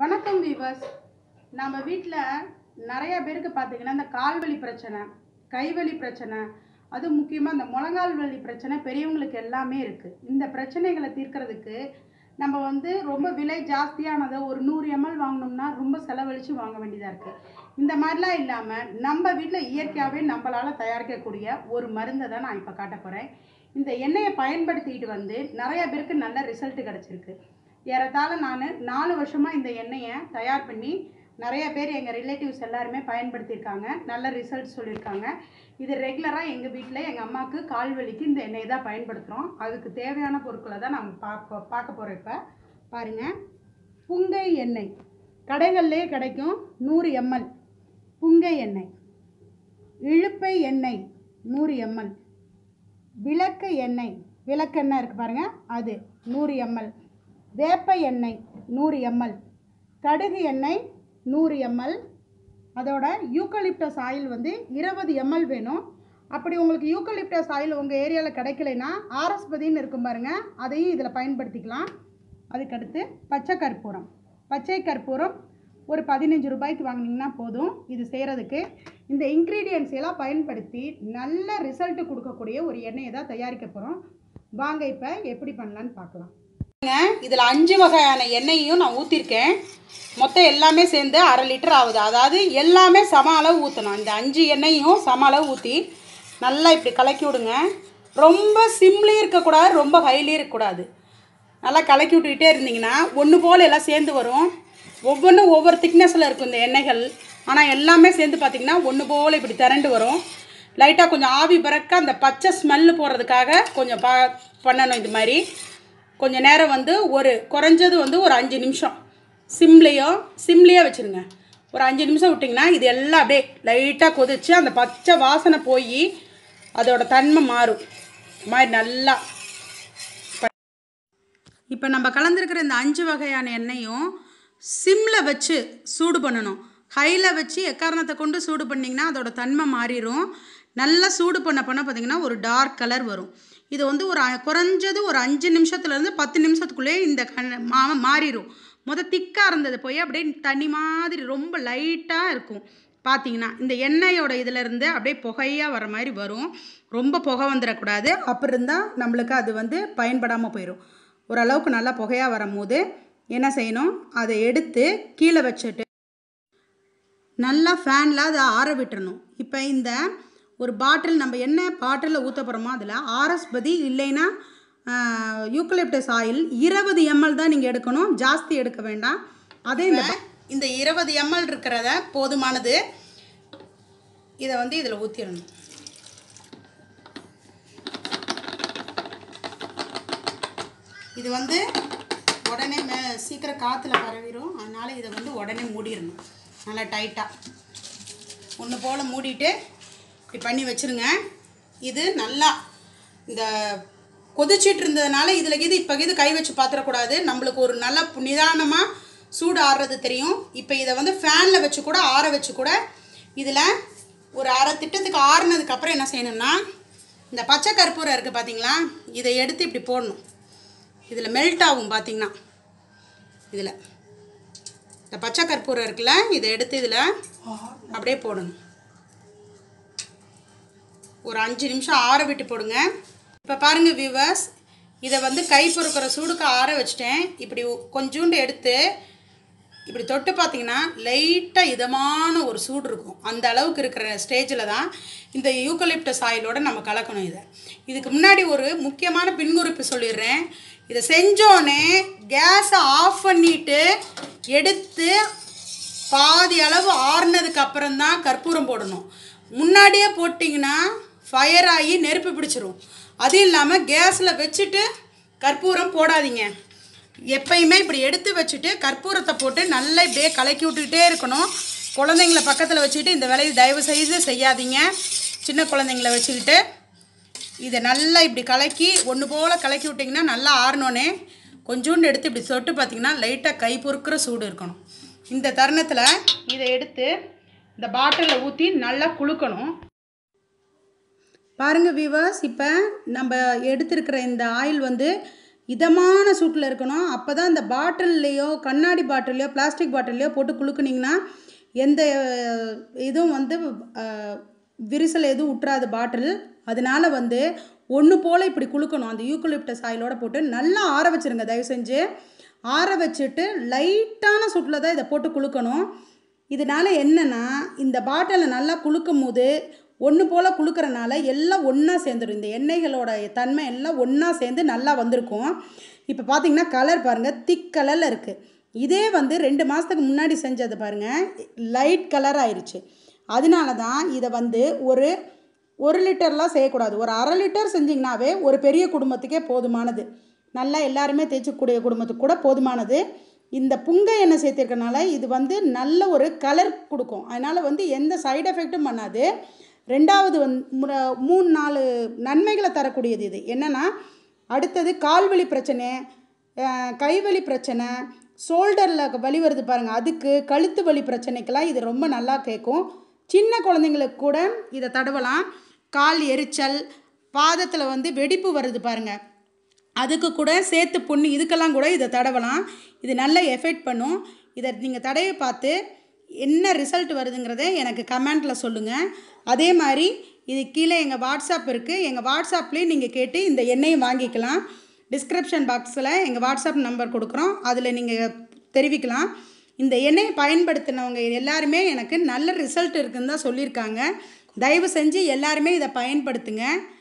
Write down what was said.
வணக்கம் வீவர்ஸ். நம்ம வீட்டில் நிறைய பேருக்கு பார்த்தீங்கன்னா இந்த கால்வலி பிரச்சனை, கைவலி பிரச்சனை, அது முக்கியமாக இந்த முழங்கால் வலி பிரச்சனை பெரியவங்களுக்கு எல்லாமே இருக்குது. இந்த பிரச்சனைகளை தீர்க்கறதுக்கு நம்ம ரொம்ப விலை ஜாஸ்தியானதை ஒரு 100 ml வாங்கினோம்னா ரொம்ப செலவழித்து வாங்க வேண்டியதாக இருக்குது. இந்த மாதிரிலாம் இல்லாமல் நம்ம வீட்டில் இயற்கையாகவே நம்மளால் தயாரிக்கக்கூடிய ஒரு மருந்தை தான் நான் இப்போ காட்ட போகிறேன். இந்த எண்ணெயை பயன்படுத்திக்கிட்டு நிறைய பேருக்கு நல்ல ரிசல்ட் கிடச்சிருக்கு. ஏறத்தாழ நான் 4 வருஷமாக இந்த எண்ணெயை தயார் பண்ணி நிறைய பேர் எங்கள் ரிலேட்டிவ்ஸ் எல்லாருமே பயன்படுத்தியிருக்காங்க. நல்ல ரிசல்ட் சொல்லியிருக்காங்க. இது ரெகுலராக எங்கள் வீட்டில் எங்கள் அம்மாவுக்கு கால் வலிக்கு இந்த எண்ணெயை தான் பயன்படுத்துகிறோம். அதுக்கு தேவையான பொருட்களை தான் நம்ம பார்க்க போகிறோம். இப்போ பாருங்கள், புங்கை எண்ணெய் கடைகள்லேயே கிடைக்கும் 100 ml புங்கை எண்ணெய், இழுப்பை எண்ணெய் 100 ml, விளக்கு எண்ணெய் விளக்கெண்ணெய் இருக்குது பாருங்கள் அது 100 ml, வேப்ப எண்ணெய் 100 ml, கடுகு எண்ணெய் 100 ml, அதோட யூக்கலிப்டஸ் ஆயில் 20 ml வேணும். அப்படி உங்களுக்கு யூக்கலிப்டஸ் ஆயில் உங்கள் ஏரியாவில் கிடைக்கலைன்னா ஆரஸ்பதின்னு இருக்கும் பாருங்கள், அதையும் இதில் பயன்படுத்திக்கலாம். அதுக்கடுத்து பச்சை கற்பூரம் ஒரு 15 ரூபாய்க்கு வாங்கினீங்கன்னா போதும். இது செய்கிறதுக்கு இந்த இன்க்ரீடியன்ட்ஸ் எல்லாம் பயன்படுத்தி நல்ல ரிசல்ட்டு கொடுக்கக்கூடிய ஒரு எண்ணெயை தான் தயாரிக்க போகிறோம். வாங்க இப்போ எப்படி பண்ணலான்னு பார்க்கலாம். இதில் 5 வகையான எண்ணெயையும் நான் ஊற்றிருக்கேன். மொத்தம் எல்லாமே சேர்ந்து 1/2 லிட்டர் ஆகுது. அதாவது எல்லாமே சம அளவு ஊற்றணும். இந்த 5 எண்ணெயும் சம அளவு ஊற்றி நல்லா இப்படி கலக்கி விடுங்க. ரொம்ப சிம்லேயும் இருக்கக்கூடாது, ரொம்ப ஹைலியும் இருக்கக்கூடாது. நல்லா கலக்கி விட்டுக்கிட்டே இருந்தீங்கன்னா ஒன்று போல் எல்லாம் சேர்ந்து வரும். ஒவ்வொன்றும் ஒவ்வொரு திக்னஸில் இருக்கும் இந்த எண்ணெய்கள். ஆனால் எல்லாமே சேர்ந்து பார்த்திங்கன்னா ஒன்று போல் இப்படி திரண்டு வரும். லைட்டாக கொஞ்சம் ஆவி பறக்க அந்த பச்சை ஸ்மெல்லு போகிறதுக்காக கொஞ்சம் பண்ணணும். இது மாதிரி கொஞ்சம் நேரம் ஒரு குறைஞ்சது ஒரு 5 நிமிஷம் சிம்லேயே வச்சுருங்க. ஒரு 5 நிமிஷம் விட்டிங்கன்னா இது எல்லாம் அப்படியே லைட்டாக கொதிச்சு அந்த பச்சை வாசனை போய் அதோட தன்மை மாறும். மாதிரி நல்லா இப்போ நம்ம கலந்துருக்கிற இந்த 5 வகையான எண்ணெயும் சிம்மில் வச்சு சூடு பண்ணணும். ஹையில் வச்சு எக்காரணத்தை கொண்டு சூடு பண்ணிங்கன்னா அதோட தன்மை மாறிடும். நல்லா சூடு பண்ண பார்த்திங்கன்னா ஒரு டார்க் கலர் வரும். இது ஒரு குறைஞ்சது ஒரு 5 நிமிஷத்துலேருந்து 10 நிமிஷத்துக்குள்ளே இந்த மாறிடும். திக்காக இருந்தது போய் அப்படியே தண்ணி மாதிரி ரொம்ப லைட்டாக இருக்கும். பார்த்திங்கன்னா இந்த எண்ணெயோட இதிலேருந்து அப்படியே புகையாக வர மாதிரி வரும். ரொம்ப புகை வந்துடக்கூடாது. அப்படி இருந்தால் நம்மளுக்கு அது பயன்படாமல் போயிடும். ஓரளவுக்கு நல்லா புகையாக வரும்போது என்ன செய்யணும், அதை எடுத்து கீழே வச்சுட்டு நல்லா ஃபேனில் அதை ஆற விட்டுறணும். இப்போ இந்த ஒரு பாட்டில் நம்ம என்ன பாட்டிலில் ஊற்ற போகிறோமோ அதில் ஆரஸ்பதி இல்லைன்னா யூக்கலிப்டஸ் ஆயில் 20 ml தான் நீங்கள் எடுக்கணும், ஜாஸ்தி எடுக்க வேண்டாம். அதே இந்த 20 ml இருக்கிறத போதுமானது. இதை இதில் ஊற்றிடணும். இது உடனே சீக்கிரம் காற்றுல பரவிடும். அதனால் இதை உடனே மூடிடணும். நல்லா டைட்டாக ஒன்று போல் மூடிட்டு இப்படி பண்ணி வச்சுருங்க. இது நல்லா இந்த கொதிச்சிட்டு இருந்ததுனால இது கை வச்சு பார்த்துடக்கூடாது. நம்மளுக்கு ஒரு நல்ல நிதானமாக சூடு ஆறுறது தெரியும். இப்போ இதை ஃபேனில் வச்சு கூட ஆற வச்சு கூட இதில் ஒரு அரை திட்டத்துக்கு ஆறுனதுக்கப்புறம் என்ன செய்யணும்னா, இந்த பச்சை கற்பூரம் இருக்குது பார்த்திங்களா, இதை எடுத்து இப்படி போடணும். இதில் மெல்ட் ஆகும் பார்த்திங்கன்னா. இதில் இந்த பச்சை கற்பூரம் இருக்குல்ல, இதை எடுத்து இதில் அப்படியே போடணும். ஒரு 5 நிமிஷம் ஆற விட்டு போடுங்க. இப்போ பாருங்கள் வியூவர்ஸ், இதை கை பொறுக்கிற சூடுக்கு ஆற வச்சுட்டேன். இப்படி கொஞ்சோண்டு எடுத்து இப்படி தொட்டு பார்த்திங்கன்னா லைட்டாக இதமான ஒரு சூடு இருக்கும். அந்த அளவுக்கு இருக்கிற ஸ்டேஜில் தான் இந்த யூக்கலிப்டஸ் ஆயிலோடு நம்ம கலக்கணும். இதுக்கு முன்னாடி ஒரு முக்கியமான பின்குறிப்பு சொல்லிடுறேன். இதை செஞ்சோடனே கேஸை ஆஃப் பண்ணிவிட்டு எடுத்து பாதி அளவு ஆறுனதுக்கு அப்புறம்தான் கற்பூரம் போடணும். முன்னாடியே போட்டிங்கன்னா ஃபயர் ஆகி நெருப்பு பிடிச்சிரும். அது இல்லாமல் கேஸில் வச்சுட்டு கற்பூரம் போடாதீங்க. எப்பயுமே இப்படி எடுத்து வச்சுட்டு கற்பூரத்தை போட்டு நல்லா இப்படியே கலக்கி விட்டுக்கிட்டே இருக்கணும். குழந்தைங்கள பக்கத்தில் வச்சுக்கிட்டு இந்த வேலையை தயவு செய்து செய்யாதீங்க. சின்ன குழந்தைங்கள வச்சுக்கிட்டு இதை நல்லா இப்படி கலக்கி ஒன்று போல் கலக்கி விட்டிங்கன்னா நல்லா ஆறினோன்னே கொஞ்சோண்டு எடுத்து இப்படி தொட்டு பார்த்திங்கன்னா லைட்டாக கை பொறுக்கிற சூடு இருக்கணும். இந்த தருணத்தில் இதை எடுத்து இந்த பாட்டிலில் ஊற்றி நல்லா குளுக்கணும். பாருங்கள் வீவர்ஸ், இப்போ நம்ம எடுத்துருக்கிற இந்த ஆயில் இதமான சூட்டில் இருக்கணும். அப்போ தான் அந்த பாட்டில்லையோ கண்ணாடி பாட்டில்லையோ பிளாஸ்டிக் பாட்டில்லையோ போட்டு குலுக்குனிங்கன்னா எந்த இதுவும் வந்து விரிசல் எதுவும் விட்டுறாது பாட்டில். அதனால வந்து ஒன்று போல் இப்படி குலுக்கணும். அந்த யூக்கலிப்டஸ் ஆயிலோட போட்டு நல்லா ஆற வச்சுருங்க. தயவு செஞ்சு ஆற வச்சுட்டு லைட்டான சூட்டில் தான் இதை போட்டு குலுக்கணும். இதனால் என்னென்னா இந்த பாட்டிலை நல்லா குலுக்கும் போது ஒன்று போல் குலுக்கிறனால எல்லாம் ஒன்றா சேர்ந்துடும். இந்த எண்ணெய்களோட தன்மை எல்லாம் ஒன்றா சேர்ந்து நல்லா வந்திருக்கும். இப்போ பார்த்திங்கன்னா கலர் பாருங்கள், திக் கலரில் இருக்குது. இதே வந்து 2 மாதத்துக்கு முன்னாடி செஞ்சது பாருங்கள், லைட் கலர் ஆயிடுச்சு. அதனால தான் இதை வந்து ஒரு 1 லிட்டர்லாம் செய்யக்கூடாது. ஒரு 1/2 லிட்டர் செஞ்சிங்கனாவே ஒரு பெரிய குடும்பத்துக்கே போதுமானது. நல்லா எல்லாருமே தேய்ச்சிக்கூடிய குடும்பத்துக்கு கூட போதுமானது. இந்த புங்கை எண்ணெய் சேர்த்திருக்கனால இது வந்து நல்ல ஒரு கலர் கொடுக்கும். அதனால் வந்து எந்த சைடு எஃபெக்ட்டும் பண்ணாது. 2வது 3-4 நன்மைகளை தரக்கூடியது இது. என்னென்னா, அடுத்தது கால்வலி பிரச்சனை, கைவலி பிரச்சனை, ஷோல்டரில் வலி வருது பாருங்கள், அதுக்கு கழுத்து வலி பிரச்சனைக்கெல்லாம் இது ரொம்ப நல்லா கேட்கும். சின்ன குழந்தைங்களுக்கு கூட இதை தடவலாம். கால் எரிச்சல், பாதத்தில் வந்து வெடிப்பு வருது பாருங்கள், அதுக்கு கூட சேர்த்து புண்ணு, இதுக்கெல்லாம் கூட இதை தடவலாம். இது நல்ல எஃபெக்ட் பண்ணும். இதை நீங்கள் தடவை பார்த்து என்ன ரிசல்ட் வருதுங்கிறத எனக்கு கமெண்ட்டில் சொல்லுங்கள். அதே மாதிரி இது கீழே எங்கள் வாட்ஸ்அப் இருக்குது. எங்கள் வாட்ஸ்அப்லேயே நீங்கள் கேட்டு இந்த எண்ணெயை வாங்கிக்கலாம். டிஸ்கிரிப்ஷன் பாக்ஸில் எங்கள் வாட்ஸ்அப் நம்பர் கொடுக்குறோம், அதில் நீங்கள் தெரிவிக்கலாம். இந்த எண்ணெயை பயன்படுத்தினவங்க எல்லாருமே எனக்கு நல்ல ரிசல்ட் இருக்குன்னு தான் சொல்லியிருக்காங்க. தயவு செஞ்சு எல்லாருமே இதை பயன்படுத்துங்க.